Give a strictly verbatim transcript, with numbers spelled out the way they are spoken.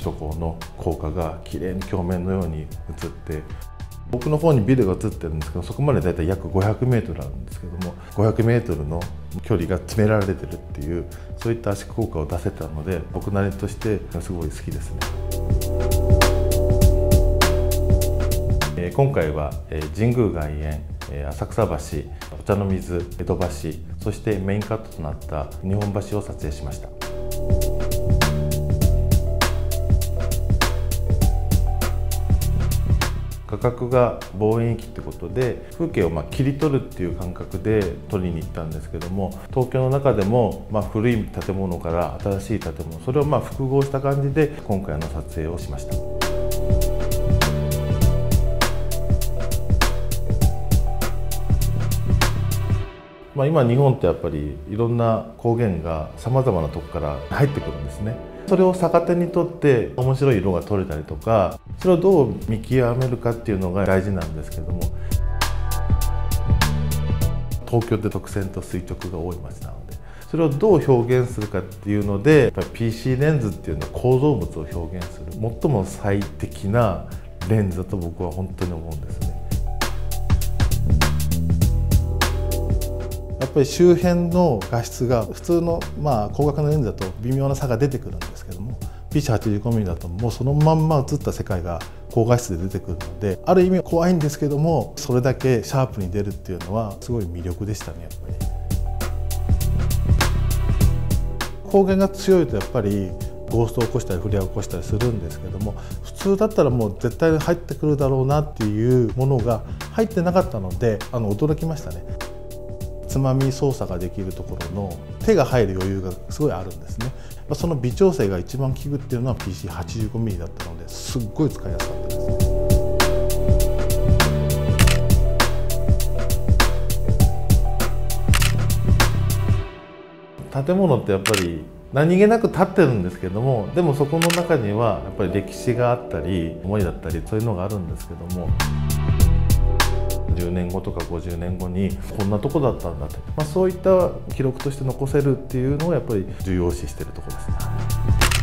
都高の高架がきれいに鏡面のように映って、奥の方にビルが映ってるんですけど、そこまでだいたい約ごひゃくメートルあるんですけども、ごひゃくメートルの距離が詰められてるっていう、そういった圧縮効果を出せたので、僕なりとしてすごい好きですね。今回は神宮外苑、浅草橋、お茶の水、江戸橋、そしてメインカットとなった日本橋を撮影しました。画角が望遠域ってことで、風景をまあ切り取るっていう感覚で撮りに行ったんですけども、東京の中でもまあ古い建物から新しい建物、それをまあ複合した感じで今回の撮影をしました。まあ今日本ってやっぱりいろんな光源がさまざまなとこから入ってくるんですね。それを逆手にとって面白い色が撮れたりとか、それをどう見極めるかっていうのが大事なんですけども、東京って直線と垂直が多い街なので、それをどう表現するかっていうので、やっぱり ピーシー レンズっていうのは構造物を表現する最も最適なレンズだと僕は本当に思うんですね。やっぱり周辺の画質が普通のまあ光学のレンズだと微妙な差が出てくるんですけども、 ピーシーはちじゅうごミリ だともうそのまんま映った世界が高画質で出てくるので、ある意味怖いんですけども、それだけシャープに出るっていうのはすごい魅力でしたね。やっぱり光源が強いとやっぱりゴーストを起こしたりフレアを起こしたりするんですけども、普通だったらもう絶対入ってくるだろうなっていうものが入ってなかったので、あの驚きましたね。つまみ操作ができるところの手が入る余裕がすごいあるんですね。その微調整が一番効くっていうのは ピーシーはちじゅうごミリ だったので、すっごい使いやすかったですね。建物ってやっぱり何気なく建ってるんですけども、でもそこの中にはやっぱり歴史があったり思いだったり、そういうのがあるんですけども、じゅうねんごとかごじゅうねんごにこんなとこだったんだと、まあ、そういった記録として残せるっていうのをやっぱり重要視しているところですね。